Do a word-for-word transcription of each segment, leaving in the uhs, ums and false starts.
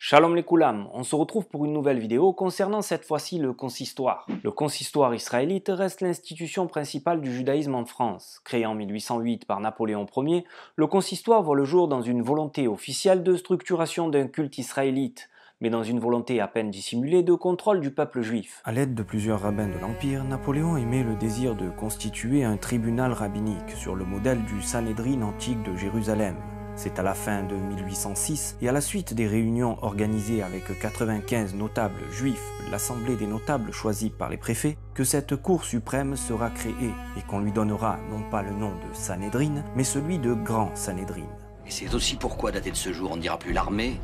Shalom les Koulam, on se retrouve pour une nouvelle vidéo concernant cette fois-ci le consistoire. Le consistoire israélite reste l'institution principale du judaïsme en France. Créé en mille huit cent huit par Napoléon Ier, le consistoire voit le jour dans une volonté officielle de structuration d'un culte israélite, mais dans une volonté à peine dissimulée de contrôle du peuple juif. À l'aide de plusieurs rabbins de l'Empire, Napoléon émet le désir de constituer un tribunal rabbinique sur le modèle du Sanhédrin antique de Jérusalem. C'est à la fin de mille huit cent six et à la suite des réunions organisées avec quatre-vingt-quinze notables juifs, l'Assemblée des notables choisie par les préfets, que cette Cour suprême sera créée et qu'on lui donnera non pas le nom de Sanhédrin, mais celui de Grand Sanhédrin. Et c'est aussi pourquoi, daté de ce jour, on ne dira plus l'armée,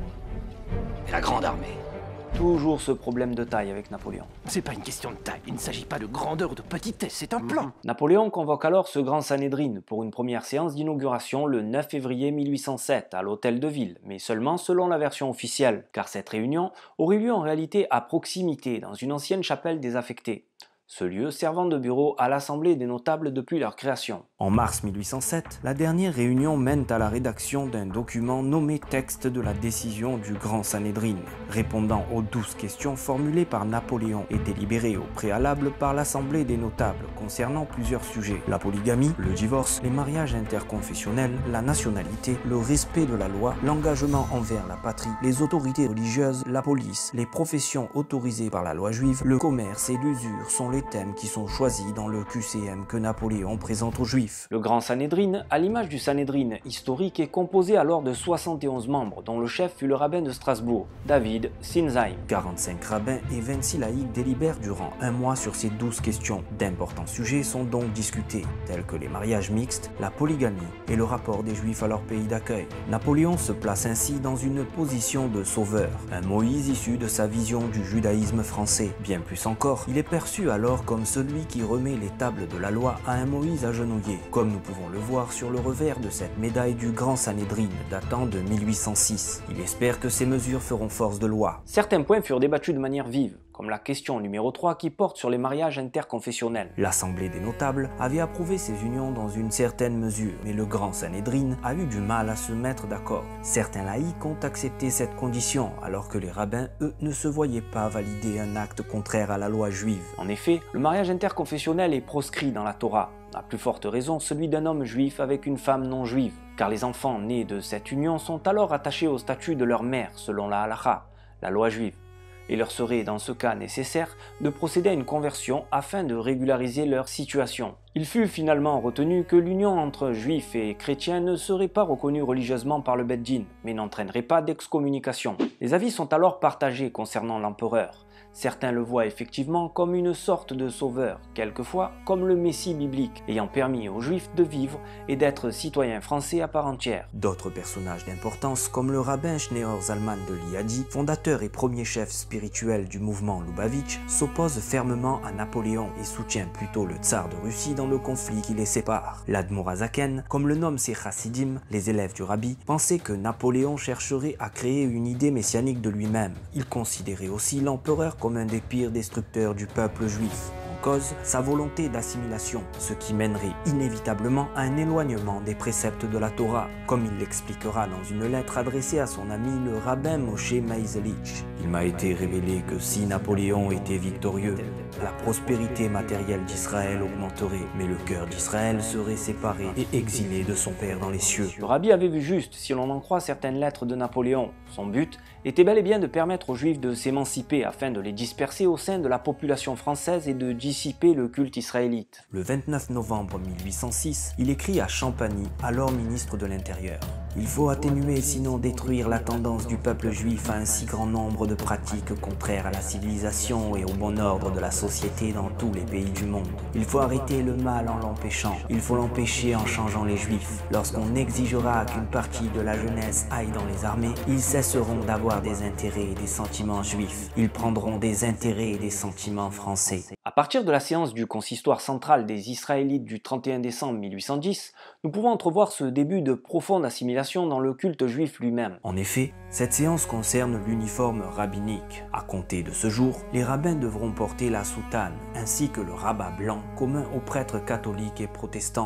mais la grande armée. Toujours ce problème de taille avec Napoléon. C'est pas une question de taille, il ne s'agit pas de grandeur ou de petitesse, c'est un plan. Napoléon convoque alors ce grand Sanhédrin pour une première séance d'inauguration le neuf février mille huit cent sept à l'hôtel de ville, mais seulement selon la version officielle, car cette réunion aurait lieu en réalité à proximité, dans une ancienne chapelle désaffectée. Ce lieu servant de bureau à l'Assemblée des notables depuis leur création. En mars mille huit cent sept, la dernière réunion mène à la rédaction d'un document nommé texte de la décision du Grand Sanhédrin, répondant aux douze questions formulées par Napoléon et délibérées au préalable par l'Assemblée des notables concernant plusieurs sujets: la polygamie, le divorce, les mariages interconfessionnels, la nationalité, le respect de la loi, l'engagement envers la patrie, les autorités religieuses, la police, les professions autorisées par la loi juive, le commerce et l'usure sont les thèmes qui sont choisis dans le Q C M que Napoléon présente aux Juifs. Le Grand Sanhédrin, à l'image du Sanhédrin historique, est composé alors de soixante et onze membres, dont le chef fut le rabbin de Strasbourg, David Sinzheim. quarante-cinq rabbins et vingt-six laïcs délibèrent durant un mois sur ces douze questions. D'importants sujets sont donc discutés, tels que les mariages mixtes, la polygamie et le rapport des Juifs à leur pays d'accueil. Napoléon se place ainsi dans une position de sauveur, un Moïse issu de sa vision du judaïsme français. Bien plus encore, il est perçu alors comme celui qui remet les tables de la loi à un Moïse agenouillé, comme nous pouvons le voir sur le revers de cette médaille du Grand Sanhédrin datant de mille huit cent six. Il espère que ces mesures feront force de loi. Certains points furent débattus de manière vive, comme la question numéro trois qui porte sur les mariages interconfessionnels. L'Assemblée des notables avait approuvé ces unions dans une certaine mesure, mais le Grand Sanhédrin a eu du mal à se mettre d'accord. Certains laïcs ont accepté cette condition, alors que les rabbins, eux, ne se voyaient pas valider un acte contraire à la loi juive. En effet, le mariage interconfessionnel est proscrit dans la Torah, à plus forte raison celui d'un homme juif avec une femme non juive, car les enfants nés de cette union sont alors attachés au statut de leur mère selon la halakha, la loi juive. Il leur serait dans ce cas nécessaire de procéder à une conversion afin de régulariser leur situation. Il fut finalement retenu que l'union entre juifs et chrétiens ne serait pas reconnue religieusement par le Beth Din, mais n'entraînerait pas d'excommunication. Les avis sont alors partagés concernant l'empereur. Certains le voient effectivement comme une sorte de sauveur, quelquefois comme le Messie biblique, ayant permis aux Juifs de vivre et d'être citoyens français à part entière. D'autres personnages d'importance, comme le rabbin Schneur Zalman de Liadi, fondateur et premier chef spirituel du mouvement Lubavitch, s'oppose fermement à Napoléon et soutient plutôt le tsar de Russie dans le conflit qui les sépare. L'Admorazaken, comme le nomment ses chassidim, les élèves du rabbi, pensait que Napoléon chercherait à créer une idée messianique de lui-même. Il considérait aussi l'empereur comme un des pires destructeurs du peuple juif. En cause, sa volonté d'assimilation, ce qui mènerait inévitablement à un éloignement des préceptes de la Torah, comme il l'expliquera dans une lettre adressée à son ami le rabbin Moshe Maïzelich. Il m'a été révélé que si Napoléon était victorieux, la prospérité matérielle d'Israël augmenterait, mais le cœur d'Israël serait séparé et exilé de son père dans les cieux. Le rabbi avait vu juste, si l'on en croit certaines lettres de Napoléon. Son but était bel et bien de permettre aux Juifs de s'émanciper afin de les disperser au sein de la population française et de dissiper le culte israélite. Le vingt-neuf novembre mille huit cent six, il écrit à Champagny, alors ministre de l'Intérieur: « Il faut atténuer, sinon détruire la tendance du peuple juif à un si grand nombre de pratiques contraires à la civilisation et au bon ordre de la société dans tous les pays du monde. Il faut arrêter le mal en l'empêchant. Il faut l'empêcher en changeant les Juifs. Lorsqu'on exigera qu'une partie de la jeunesse aille dans les armées, ils cesseront d'avoir des intérêts et des sentiments juifs. Ils prendront des intérêts et des sentiments français. » À partir de la séance du consistoire central des Israélites du trente et un décembre mille huit cent dix, nous pouvons entrevoir ce début de profonde assimilation dans le culte juif lui-même. En effet, cette séance concerne l'uniforme rabbinique. À compter de ce jour, les rabbins devront porter la soutane, ainsi que le rabat blanc commun aux prêtres catholiques et protestants.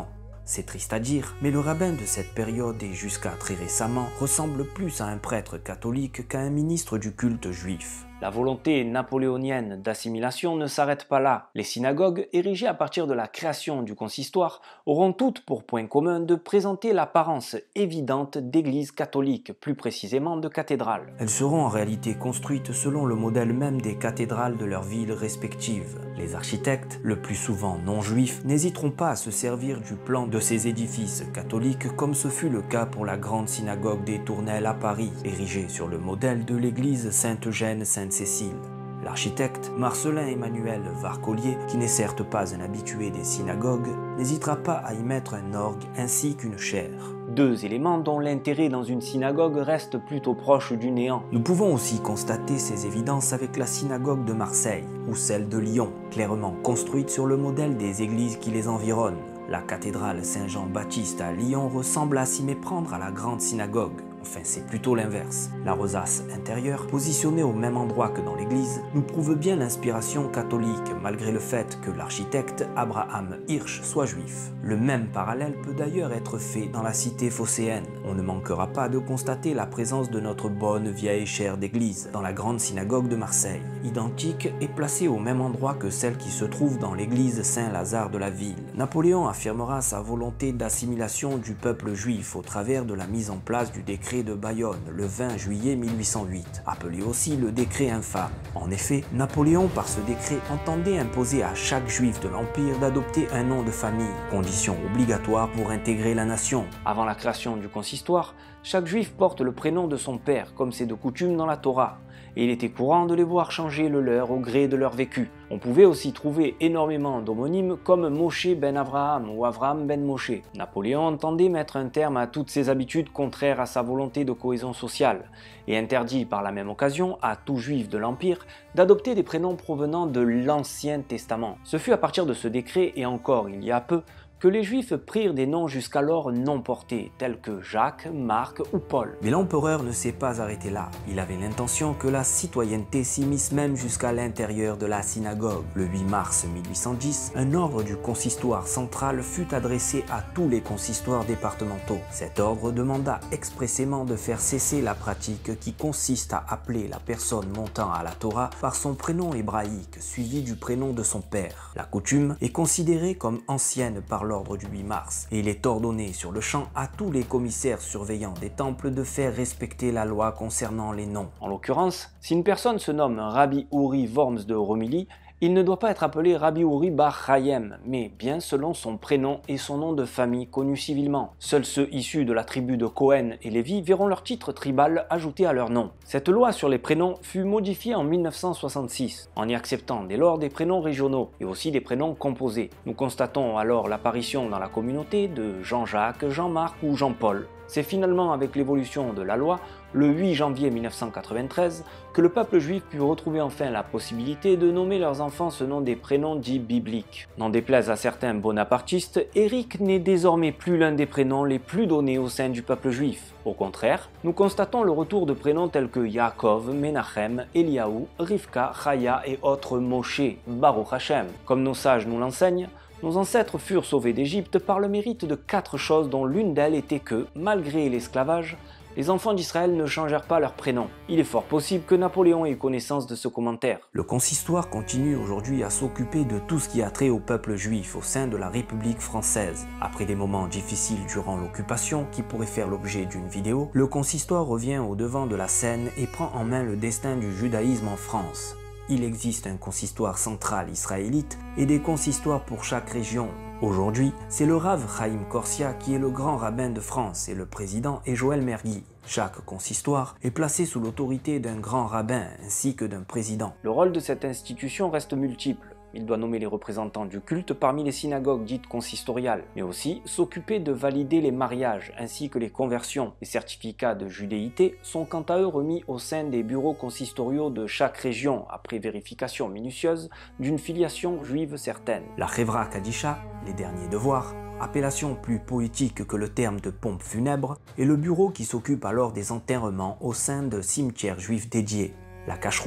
C'est triste à dire, mais le rabbin de cette période et jusqu'à très récemment ressemble plus à un prêtre catholique qu'à un ministre du culte juif. La volonté napoléonienne d'assimilation ne s'arrête pas là. Les synagogues, érigées à partir de la création du consistoire, auront toutes pour point commun de présenter l'apparence évidente d'églises catholiques, plus précisément de cathédrales. Elles seront en réalité construites selon le modèle même des cathédrales de leurs villes respectives. Les architectes, le plus souvent non juifs, n'hésiteront pas à se servir du plan de ces édifices catholiques comme ce fut le cas pour la grande synagogue des Tournelles à Paris, érigée sur le modèle de l'église Sainte-Eugène-Sainte Cécile. L'architecte Marcelin Emmanuel Varcollier, qui n'est certes pas un habitué des synagogues, n'hésitera pas à y mettre un orgue ainsi qu'une chaire. Deux éléments dont l'intérêt dans une synagogue reste plutôt proche du néant. Nous pouvons aussi constater ces évidences avec la synagogue de Marseille ou celle de Lyon, clairement construite sur le modèle des églises qui les environnent. La cathédrale Saint-Jean-Baptiste à Lyon ressemble à s'y méprendre à la grande synagogue. Enfin, c'est plutôt l'inverse. La rosace intérieure, positionnée au même endroit que dans l'église, nous prouve bien l'inspiration catholique, malgré le fait que l'architecte Abraham Hirsch soit juif. Le même parallèle peut d'ailleurs être fait dans la cité phocéenne. On ne manquera pas de constater la présence de notre bonne vieille chaire d'église dans la grande synagogue de Marseille, identique et placée au même endroit que celle qui se trouve dans l'église Saint-Lazare de la ville. Napoléon affirmera sa volonté d'assimilation du peuple juif au travers de la mise en place du décret de Bayonne le vingt juillet mille huit cent huit, appelé aussi le décret infâme. En effet, Napoléon par ce décret entendait imposer à chaque juif de l'Empire d'adopter un nom de famille, condition obligatoire pour intégrer la nation. Avant la création du consistoire, chaque juif porte le prénom de son père, comme c'est de coutume dans la Torah, et il était courant de les voir changer le leur au gré de leur vécu. On pouvait aussi trouver énormément d'homonymes comme Moshe ben Avraham ou Avram ben Moshe. Napoléon entendait mettre un terme à toutes ces habitudes contraires à sa volonté de cohésion sociale, et interdit par la même occasion à tout juif de l'Empire d'adopter des prénoms provenant de l'Ancien Testament. Ce fut à partir de ce décret, et encore il y a peu, que les Juifs prirent des noms jusqu'alors non portés, tels que Jacques, Marc ou Paul. Mais l'empereur ne s'est pas arrêté là. Il avait l'intention que la citoyenneté s'immisce même jusqu'à l'intérieur de la synagogue. Le huit mars mille huit cent dix, un ordre du consistoire central fut adressé à tous les consistoires départementaux. Cet ordre demanda expressément de faire cesser la pratique qui consiste à appeler la personne montant à la Torah par son prénom hébraïque, suivi du prénom de son père. La coutume est considérée comme ancienne par l'ordre du huit mars, et il est ordonné sur le champ à tous les commissaires surveillants des temples de faire respecter la loi concernant les noms. En l'occurrence, si une personne se nomme Rabbi Uri Worms de Romilly, il ne doit pas être appelé Rabbi Uri Bar Chaim, mais bien selon son prénom et son nom de famille connu civilement. Seuls ceux issus de la tribu de Cohen et Lévi verront leur titre tribal ajouté à leur nom. Cette loi sur les prénoms fut modifiée en mille neuf cent soixante-six, en y acceptant dès lors des prénoms régionaux et aussi des prénoms composés. Nous constatons alors l'apparition dans la communauté de Jean-Jacques, Jean-Marc ou Jean-Paul. C'est finalement avec l'évolution de la loi, le huit janvier mille neuf cent quatre-vingt-treize, que le peuple juif put retrouver enfin la possibilité de nommer leurs enfants selon des prénoms dits bibliques. N'en déplaise à certains bonapartistes, Éric n'est désormais plus l'un des prénoms les plus donnés au sein du peuple juif. Au contraire, nous constatons le retour de prénoms tels que Yaakov, Menachem, Eliaou, Rivka, Chaya et autres Moshe, Baruch Hashem. Comme nos sages nous l'enseignent, nos ancêtres furent sauvés d'Égypte par le mérite de quatre choses dont l'une d'elles était que, malgré l'esclavage, les enfants d'Israël ne changèrent pas leur prénom. Il est fort possible que Napoléon ait connaissance de ce commentaire. Le consistoire continue aujourd'hui à s'occuper de tout ce qui a trait au peuple juif au sein de la République française. Après des moments difficiles durant l'occupation, qui pourraient faire l'objet d'une vidéo, le consistoire revient au devant de la scène et prend en main le destin du judaïsme en France. Il existe un consistoire central israélite et des consistoires pour chaque région. Aujourd'hui, c'est le Rav Chaim Korsia qui est le grand rabbin de France et le président est Joël Mergui. Chaque consistoire est placé sous l'autorité d'un grand rabbin ainsi que d'un président. Le rôle de cette institution reste multiple. Il doit nommer les représentants du culte parmi les synagogues dites consistoriales, mais aussi s'occuper de valider les mariages ainsi que les conversions. Les certificats de judéité sont quant à eux remis au sein des bureaux consistoriaux de chaque région après vérification minutieuse d'une filiation juive certaine. La Chevra Kadisha, les derniers devoirs, appellation plus poétique que le terme de pompe funèbre, est le bureau qui s'occupe alors des enterrements au sein de cimetières juifs dédiés. La cacheroute,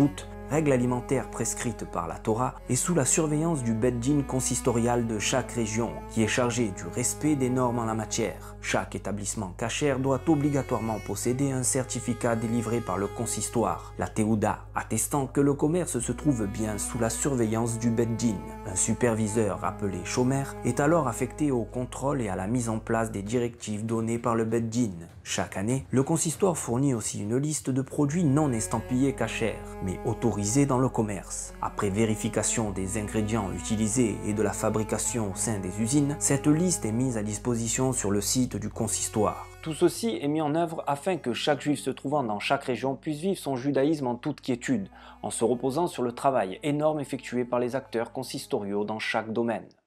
règles alimentaires prescrites par la Torah et sous la surveillance du Beth Din consistorial de chaque région, qui est chargé du respect des normes en la matière. Chaque établissement kasher doit obligatoirement posséder un certificat délivré par le consistoire, la Teuda, attestant que le commerce se trouve bien sous la surveillance du Beth Din. Un superviseur appelé shomer est alors affecté au contrôle et à la mise en place des directives données par le Beth Din. Chaque année, le consistoire fournit aussi une liste de produits non estampillés kasher, mais autorisés dans le commerce. Après vérification des ingrédients utilisés et de la fabrication au sein des usines, cette liste est mise à disposition sur le site du consistoire. Tout ceci est mis en œuvre afin que chaque juif se trouvant dans chaque région puisse vivre son judaïsme en toute quiétude, en se reposant sur le travail énorme effectué par les acteurs consistoriaux dans chaque domaine.